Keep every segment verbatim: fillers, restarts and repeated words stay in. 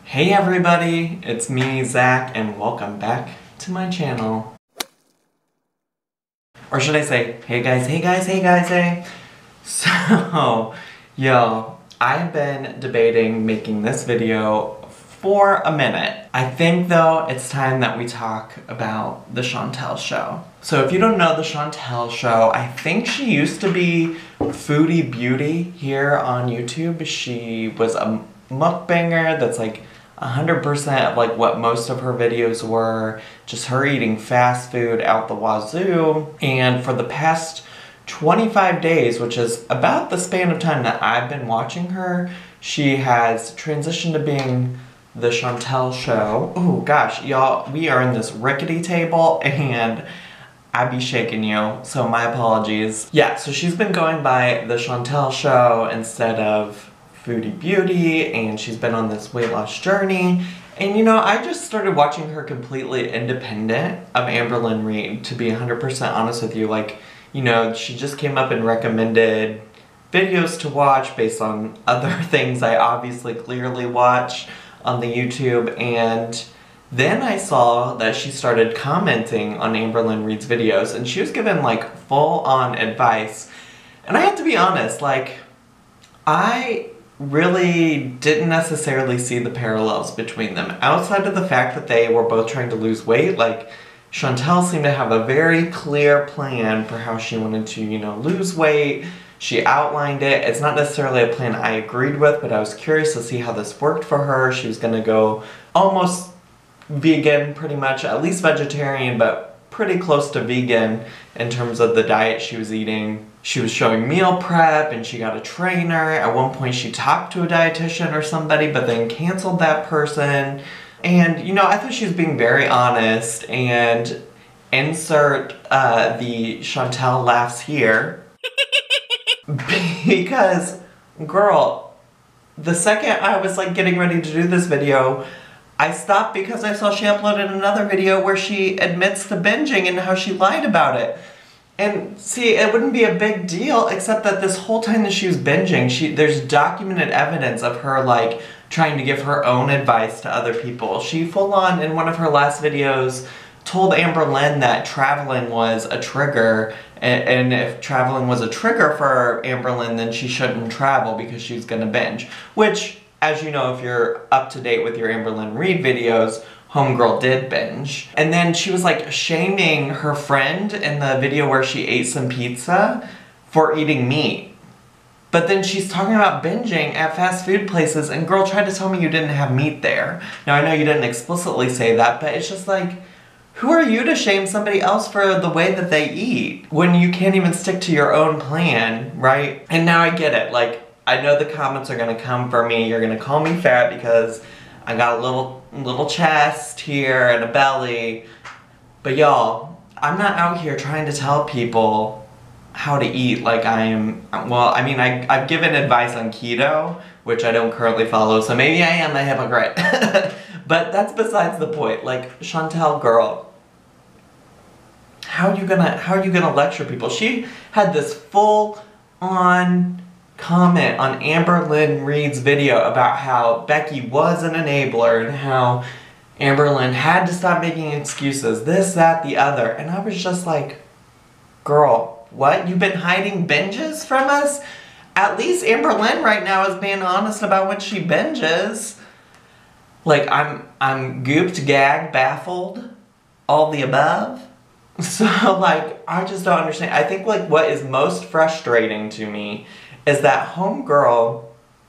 Hey everybody, it's me, Zach, and welcome back to my channel. Or should I say, hey guys, hey guys, hey guys, hey. So, yo, I've been debating making this video for a minute. I think though, it's time that we talk about the Chantel show. So if you don't know the Chantel show, I think she used to be Foodie Beauty here on YouTube. She was a mukbanger that's like one hundred percent of like what most of her videos were, just her eating fast food out the wazoo. And for the past twenty-five days, which is about the span of time that I've been watching her, she has transitioned to being the Chantel show. Oh gosh, y'all, we are in this rickety table and I be shaking you, so my apologies. Yeah, so she's been going by the Chantel show instead of Foodie Beauty, and she's been on this weight loss journey. And you know, I just started watching her completely independent of Amberlynn Reid, to be one hundred percent honest with you. Like, you know, she just came up and recommended videos to watch based on other things I obviously clearly watch on the YouTube, and then I saw that she started commenting on Amberlynn Reid's videos, and she was given like full-on advice. And I have to be honest, like, I really didn't necessarily see the parallels between them. Outside of the fact that they were both trying to lose weight, like, Chantel seemed to have a very clear plan for how she wanted to, you know, lose weight. She outlined it. It's not necessarily a plan I agreed with, but I was curious to see how this worked for her. She was gonna go almost vegan, pretty much, at least vegetarian, but pretty close to vegan in terms of the diet she was eating. She was showing meal prep and she got a trainer. At one point she talked to a dietitian or somebody, but then canceled that person. And you know, I thought she was being very honest, and insert uh, the Chantel laughs here. Because, girl, the second I was like getting ready to do this video, I stopped because I saw she uploaded another video where she admits to binging and how she lied about it. And see, it wouldn't be a big deal, except that this whole time that she was binging, she there's documented evidence of her like trying to give her own advice to other people. She full on, in one of her last videos, told Amberlynn that traveling was a trigger, and, and if traveling was a trigger for Amberlynn, then she shouldn't travel because she's gonna binge. Which, as you know, if you're up to date with your Amberlynn Reid videos, homegirl did binge. And then she was like shaming her friend in the video where she ate some pizza for eating meat. But then she's talking about binging at fast food places, and girl, tried to tell me you didn't have meat there. Now I know you didn't explicitly say that, but it's just like, who are you to shame somebody else for the way that they eat when you can't even stick to your own plan, right? And now I get it. Like, I know the comments are gonna come for me. You're gonna call me fat because I got a little little chest here and a belly. But y'all, I'm not out here trying to tell people how to eat like I am. Well, I mean, I, I've given advice on keto, which I don't currently follow, so maybe I am a hypocrite. But that's besides the point. Like, Chantel, girl, how are you gonna how are you gonna lecture people? She had this full on comment on Amberlynn Reid's video about how Becky was an enabler and how Amberlynn had to stop making excuses, this, that, the other. And I was just like, girl, what? You've been hiding binges from us? At least Amberlynn right now is being honest about when she binges. Like, I'm, I'm gooped, gagged, baffled, all the above. So, like, I just don't understand. I think, like, what is most frustrating to me is that homegirl,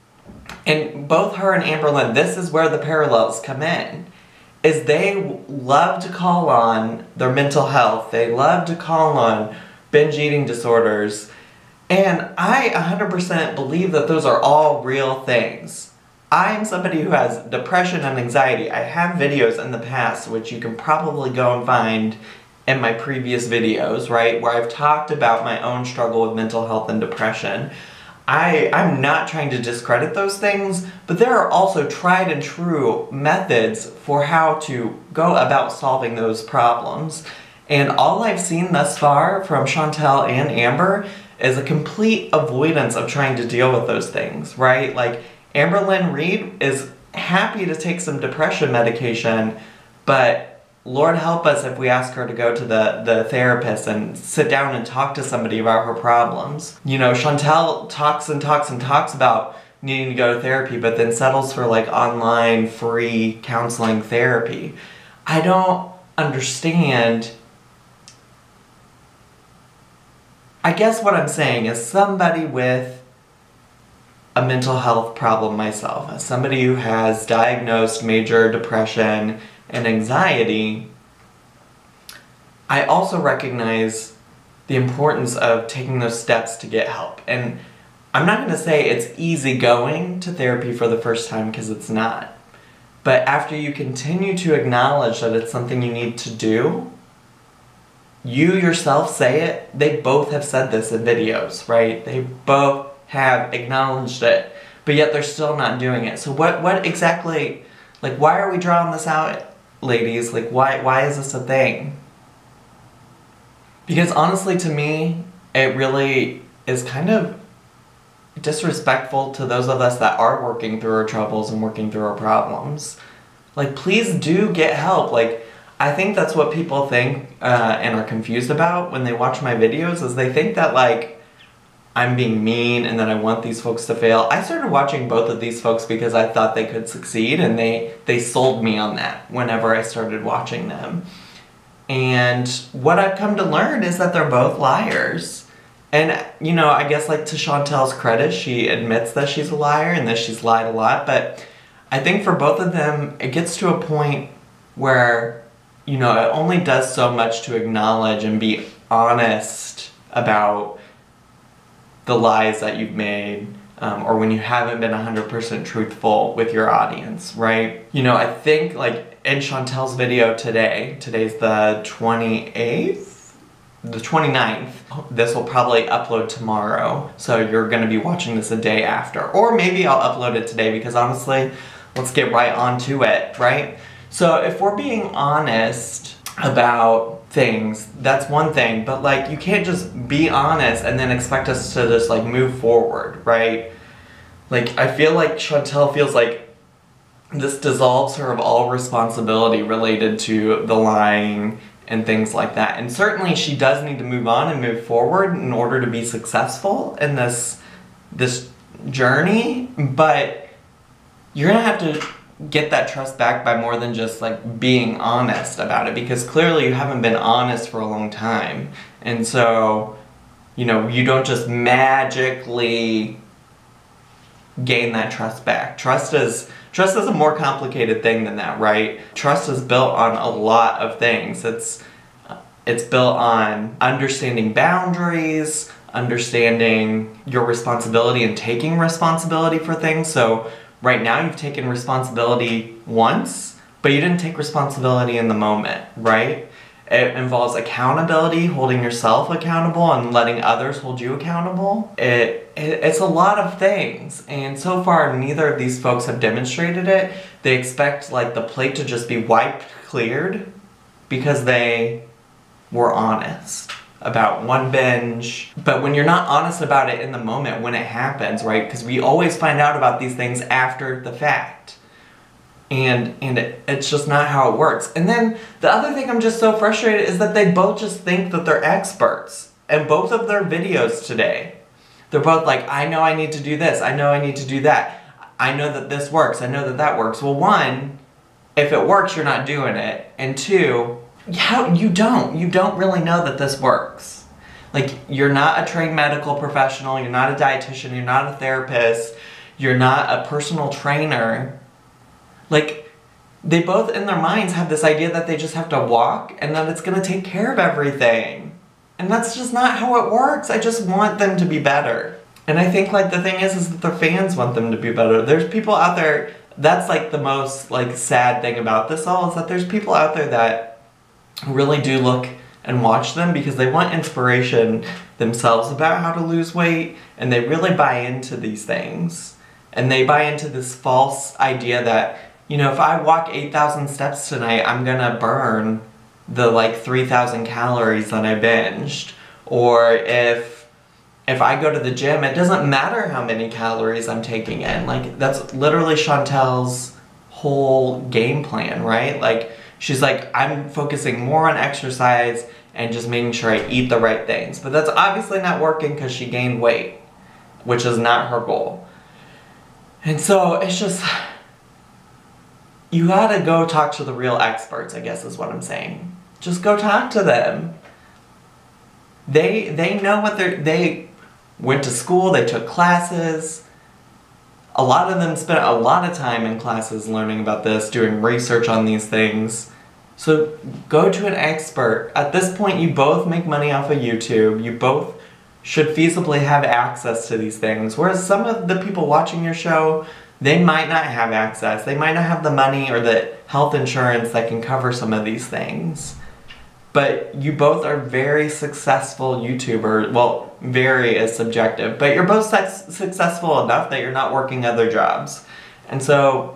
and both her and Amberlynn, this is where the parallels come in, is they love to call on their mental health. They love to call on binge eating disorders. And I one hundred percent believe that those are all real things. I am somebody who has depression and anxiety. I have videos in the past, which you can probably go and find in my previous videos, right, where I've talked about my own struggle with mental health and depression. I, I'm not trying to discredit those things, but there are also tried and true methods for how to go about solving those problems. And all I've seen thus far from Chantel and Amber is a complete avoidance of trying to deal with those things, right? Like, Amberlynn Reid is happy to take some depression medication, but Lord help us if we ask her to go to the, the therapist and sit down and talk to somebody about her problems. You know, Chantel talks and talks and talks about needing to go to therapy, but then settles for like online free counseling therapy. I don't understand. I guess what I'm saying is somebody with a mental health problem myself, as somebody who has diagnosed major depression and anxiety, I also recognize the importance of taking those steps to get help. And I'm not going to say it's easy going to therapy for the first time, because it's not. But after you continue to acknowledge that it's something you need to do, you yourself say it, they both have said this in videos, right? They both have acknowledged it, but yet they're still not doing it. So what, what exactly, like, why are we drawing this out, ladies? Like, why, why is this a thing? Because honestly, to me, it really is kind of disrespectful to those of us that are working through our troubles and working through our problems. Like, please do get help. Like, I think that's what people think uh, and are confused about when they watch my videos, is they think that, like, I'm being mean and that I want these folks to fail. I started watching both of these folks because I thought they could succeed, and they, they sold me on that whenever I started watching them. And what I've come to learn is that they're both liars. And, you know, I guess, like, to Chantel's credit, she admits that she's a liar and that she's lied a lot, but I think for both of them, it gets to a point where, you know, it only does so much to acknowledge and be honest about the lies that you've made, um, or when you haven't been one hundred percent truthful with your audience, right? You know, I think, like, in Chantel's video today, today's the twenty-eighth? The twenty-ninth. This will probably upload tomorrow, so you're gonna be watching this a day after. Or maybe I'll upload it today, because honestly, let's get right on to it, right? So if we're being honest about things, that's one thing, but, like, you can't just be honest and then expect us to just, like, move forward, right? Like, I feel like Chantel feels like this dissolves her of all responsibility related to the lying and things like that. And certainly she does need to move on and move forward in order to be successful in this this journey, but you're gonna have to get that trust back by more than just, like, being honest about it, because clearly you haven't been honest for a long time. And so, you know, you don't just magically gain that trust back. Trust is trust is a more complicated thing than that, right? Trust is built on a lot of things. It's it's built on understanding boundaries, understanding your responsibility and taking responsibility for things. So right now you've taken responsibility once, but you didn't take responsibility in the moment, right? It involves accountability, holding yourself accountable and letting others hold you accountable. It, it It's a lot of things, and so far neither of these folks have demonstrated it. They expect, like, the plate to just be wiped cleared because they were honest about one binge. But when you're not honest about it in the moment when it happens, right? Because we always find out about these things after the fact. And and it, it's just not how it works. And then the other thing I'm just so frustrated is that they both just think that they're experts. And both of their videos today, they're both like, I know I need to do this. I know I need to do that. I know that this works. I know that that works. Well, one, if it works, you're not doing it. And two, how you don't. You don't really know that this works. Like, you're not a trained medical professional. You're not a dietitian. You're not a therapist. You're not a personal trainer. Like, they both in their minds have this idea that they just have to walk and that it's going to take care of everything. And that's just not how it works. I just want them to be better. And I think, like, the thing is, is that their fans want them to be better. There's people out there, that's, like, the most, like, sad thing about this all, is that there's people out there that really do look and watch them because they want inspiration themselves about how to lose weight, and they really buy into these things. And they buy into this false idea that, you know, if I walk eight thousand steps tonight, I'm gonna burn the, like, three thousand calories that I binged. Or if if I go to the gym, it doesn't matter how many calories I'm taking in. Like, that's literally Chantel's whole game plan, right? Like, she's like, I'm focusing more on exercise and just making sure I eat the right things. But that's obviously not working because she gained weight, which is not her goal. And so it's just, you gotta go talk to the real experts, I guess is what I'm saying. Just go talk to them. They, they know what they're, they went to school, they took classes. A lot of them spent a lot of time in classes learning about this, doing research on these things. So go to an expert. At this point, you both make money off of YouTube. You both should feasibly have access to these things. Whereas some of the people watching your show, they might not have access. They might not have the money or the health insurance that can cover some of these things. But you both are very successful YouTubers. Well, very is subjective. But you're both su- successful enough that you're not working other jobs. And so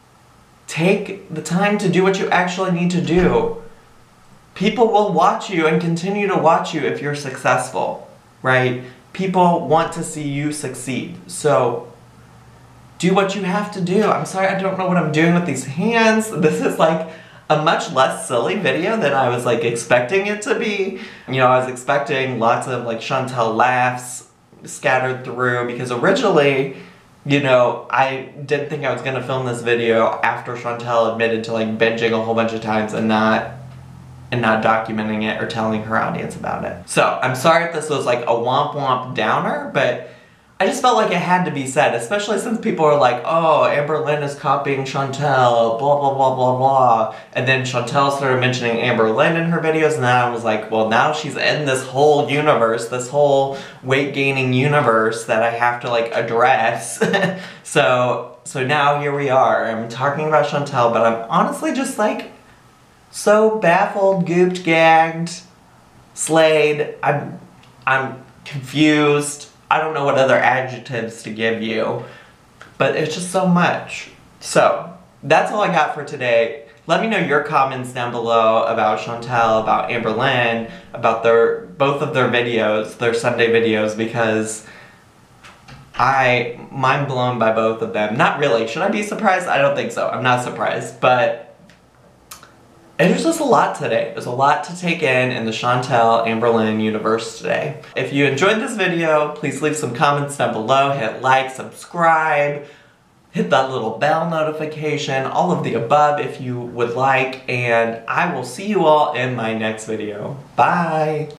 take the time to do what you actually need to do. People will watch you and continue to watch you if you're successful, right? People want to see you succeed. So do what you have to do. I'm sorry, I don't know what I'm doing with these hands. This is like a much less silly video than I was like expecting it to be. You know, I was expecting lots of like Chantel laughs scattered through because originally, you know, I didn't think I was gonna film this video after Chantel admitted to like binging a whole bunch of times and not and not documenting it or telling her audience about it. So I'm sorry if this was like a womp womp downer, but I just felt like it had to be said, especially since people are like, oh, Amberlynn is copying Chantel, blah, blah, blah, blah, blah. And then Chantel started mentioning Amberlynn in her videos, and then I was like, well, now she's in this whole universe, this whole weight-gaining universe that I have to, like, address. so, so now here we are. I'm talking about Chantel, but I'm honestly just, like, so baffled, gooped, gagged, slayed. I'm, I'm confused. I don't know what other adjectives to give you, but it's just so much. So, that's all I got for today. Let me know your comments down below about Chantel, about Amberlynn, about their both of their videos, their Sunday videos, because I mind blown by both of them. Not really. Should I be surprised? I don't think so. I'm not surprised, but there's just a lot today. There's a lot to take in in the Chantel Amberlynn universe today. If you enjoyed this video, please leave some comments down below, hit like, subscribe, hit that little bell notification, all of the above if you would like, and I will see you all in my next video. Bye!